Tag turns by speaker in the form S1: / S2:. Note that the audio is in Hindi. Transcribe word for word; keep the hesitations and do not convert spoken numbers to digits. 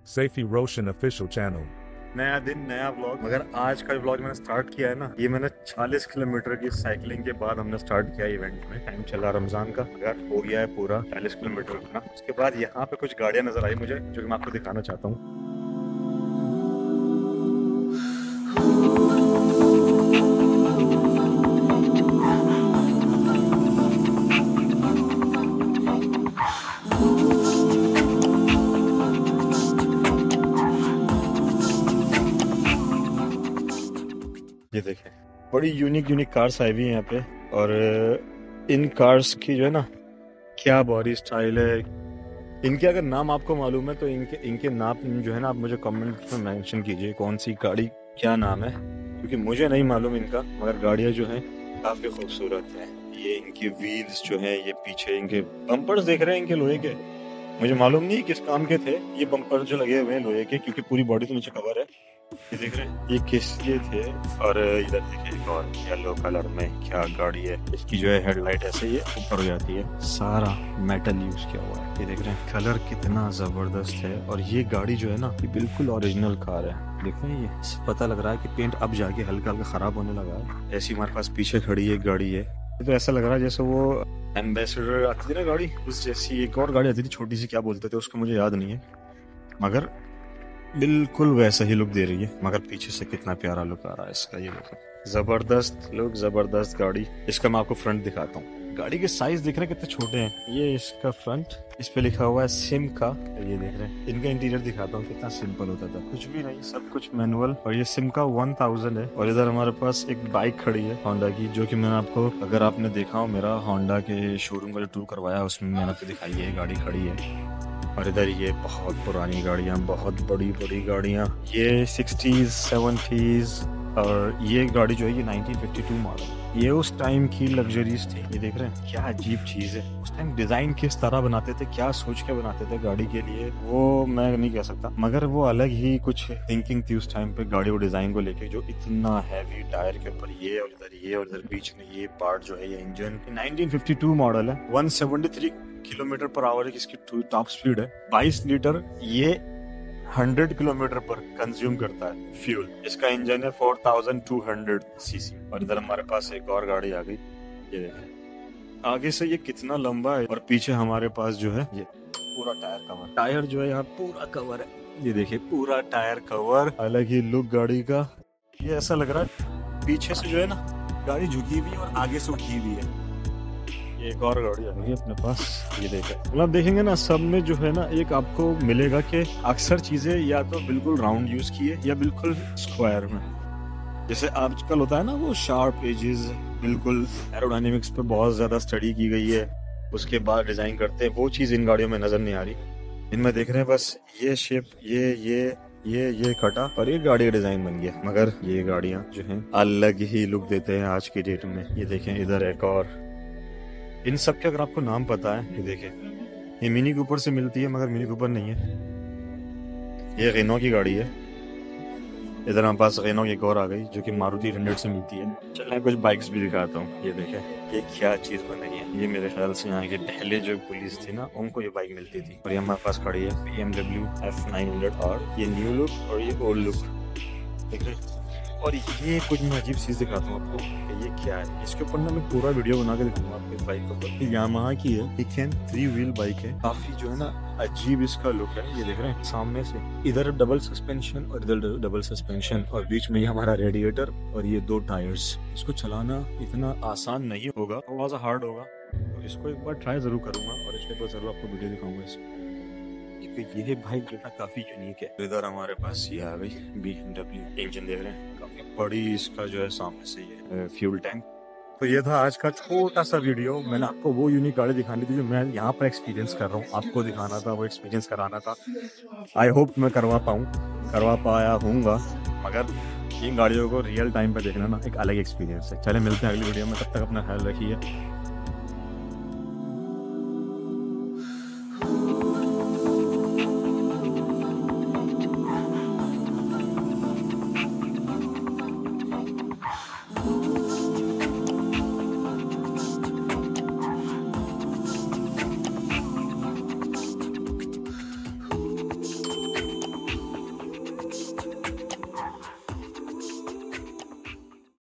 S1: Safety Roshan official channel.
S2: नया दिन नया व्लॉग। मगर आज का व्लॉग मैंने स्टार्ट किया है ना, ये मैंने चालीस किलोमीटर की साइकिलिंग के बाद हमने स्टार्ट किया इवेंट में। टाइम चला रमजान का, अगर हो गया है पूरा चालीस किलोमीटर का। उसके बाद यहाँ पे कुछ गाड़ियां नजर आई मुझे, जो कि मैं आपको दिखाना चाहता हूँ। ये देखें, बड़ी यूनिक यूनिक कार्स आई हुई हैं यहाँ पे। और इन कार्स की जो है ना, क्या बॉडी स्टाइल है। इनके अगर नाम आपको मालूम है तो इनके इनके नाम जो है ना, आप मुझे कमेंट में मेंशन कीजिए कौन सी गाड़ी क्या नाम है, क्योंकि मुझे नहीं मालूम इनका। मगर गाड़ियाँ जो हैं काफ़ी खूबसूरत हैं। ये इनके व्हील्स जो हैं, ये पीछे इनके बम्पर्स देख रहे हैं इनके लोहे के। मुझे मालूम नहीं किस काम के थे ये बम्पर जो लगे हुए हैं लोहे के, क्योंकि पूरी बॉडी तो नीचे कवर है। ये देख रहे हैं ये किस लिए थे। और इधर देखिए एक और येलो कलर में क्या गाड़ी है। इसकी जो है हेडलाइट ऐसे ही ऊपर हो जाती है, सारा मेटल यूज किया हुआ है। ये देख रहे हैं कलर कितना जबरदस्त है। और ये गाड़ी जो है ना, ये बिल्कुल ओरिजिनल कार है। देख रहे हैं, ये पता लग रहा है कि पेंट अब जाके हल्का हल्का खराब होने लगा है। ऐसी हमारे पास पीछे खड़ी एक गाड़ी है, तो ऐसा लग रहा है जैसे वो एम्बेसडर आती थी ना गाड़ी, उस जैसी एक और गाड़ी आती थी छोटी सी, क्या बोलते थे उसको मुझे याद नहीं है, मगर बिल्कुल वैसा ही लुक दे रही है। मगर पीछे से कितना प्यारा लुक आ रहा है इसका। ये लुक जबरदस्त लुक, जबरदस्त गाड़ी। इसका मैं आपको फ्रंट दिखाता हूँ। गाड़ी के साइज देख रहे हैं कितने छोटे हैं। ये इसका फ्रंट, इस पे लिखा हुआ है सिम का। ये देख रहे हैं, इनका इंटीरियर दिखाता हूँ कितना सिंपल होता था, कुछ भी नहीं, सब कुछ मैनुअल। और ये सिम का वन थाउजेंड है। और इधर हमारे पास एक बाइक खड़ी है होंडा की, जो कि मैंने आपको, अगर आपने देखा हो मेरा होंडा के शोरूम का जो टूर करवाया, उसमें मैंने आपको दिखाई है गाड़ी खड़ी है। और इधर ये बहुत पुरानी गाड़ियाँ, बहुत बड़ी बड़ी गाड़ियाँ, ये सिक्सटीज सेवेंटीज। और ये गाड़ी जो है ये नाइनटीन फिफ्टी टू मॉडल। ये उस टाइम की लग्जरीज थी। ये देख रहे हैं क्या अजीब चीज है। उस टाइम डिजाइन किस तरह बनाते थे, क्या सोच के बनाते थे गाड़ी के लिए, वो मैं नहीं कह सकता। मगर वो अलग ही कुछ थिंकिंग थी उस टाइम पे गाड़ी को डिजाइन को लेके, जो इतना हैवी टायर के ऊपर ये, और इधर ये, और इधर बीच में ये पार्ट जो है, ये engine nineteen fifty two model है। One seventy three kilometre per hour इसकी टॉप स्पीड है। बाईस लीटर ये हंड्रेड किलोमीटर पर कंज्यूम करता है फ्यूल। इसका इंजन है four thousand two hundred cc. और इधर हमारे पास एक और गाड़ी आ गई। ये देखें आगे से ये कितना लंबा है। और पीछे हमारे पास जो है ये पूरा टायर कवर, टायर जो है यहाँ पूरा कवर है। ये देखिए पूरा टायर कवर, अलग ही लुक गाड़ी का। ये ऐसा लग रहा है पीछे से जो है ना गाड़ी झुकी हुई है और आगे से उठी हुई है। एक और गाड़ी आ गई है अपने पास। ये देखें, मतलब देखेंगे ना, सब में जो है ना एक आपको मिलेगा कि अक्सर चीजें या तो बिल्कुल राउंड यूज की है या बिल्कुल स्क्वायर में। जैसे आजकल होता है ना वो शार्प एजेस, बिल्कुल एरोडायनेमिक्स पे बहुत ज्यादा स्टडी की गई है, उसके बाद डिजाइन करते हैं। वो चीज इन गाड़ियों में नजर नहीं आ रही। इनमें देख रहे हैं बस ये शेप, ये ये ये ये कटा और ये गाड़ी का डिजाइन बन गया। मगर ये गाड़ियां जो हैं अलग ही लुक देते हैं आज की डेट में। ये देखें इधर एक और, इन सब के अगर आपको नाम पता है, ये देखें, ये मिनी कूपर से मिलती है मगर मिनी कूपर नहीं है, ये रेनो की गाड़ी है। इधर हमारे पास रेनो की एक और आ गई जो कि मारुति हंड्रेड से मिलती है। चलिए कुछ बाइक्स भी दिखाता हूँ। ये देखें ये क्या चीज बनाई है। ये मेरे ख्याल से यहाँ के पहले जो पुलिस थी ना, उनको ये बाइक मिलती थी। और ये हमारे पास खड़ी है B M W F nine hundred. और ये न्यू लुक और ये ओल्ड लुक देख रहे। और ये कुछ मैं अजीब चीज दिखाता हूँ आपको कि ये क्या है। इसके ऊपर ना मैं पूरा वीडियो बना के दिखाऊंगा आपको इस बाइक को। यामाहा की है, एक थ्री व्हील बाइक है। काफी जो है ना अजीब इसका लुक है। ये देख रहे हैं सामने से इधर डबल सस्पेंशन और इधर डबल सस्पेंशन, और बीच में ये हमारा रेडिएटर और ये दो टायर्स। इसको चलाना इतना आसान नहीं होगा, थोड़ा सा हार्ड होगा। तो इसको एक बार ट्राई जरूर करूंगा और इसके बाद जरूर आपको वीडियो दिखाऊंगा इसको। ये बाइक जो है काफी यूनिक है। इधर हमारे पास ये आ गई बी एम डब्ल्यू। इंजन देख रहे हैं काफी बड़ी इसका जो है सामने से ये फ्यूल टैंक। तो ये था आज का छोटा सा वीडियो। मैंने आपको वो यूनिक गाड़ी दिखानी थी जो मैं यहाँ पर एक्सपीरियंस कर रहा हूँ, आपको दिखाना था, वो एक्सपीरियंस कराना था। आई होप मैं करवा पाऊँ, करवा पाया हूँगा। मगर इन गाड़ियों को रियल टाइम पे देखना ना एक अलग एक्सपीरियंस है। चले मिलते हैं अगली वीडियो में, तब तक अपना ख्याल रखिए।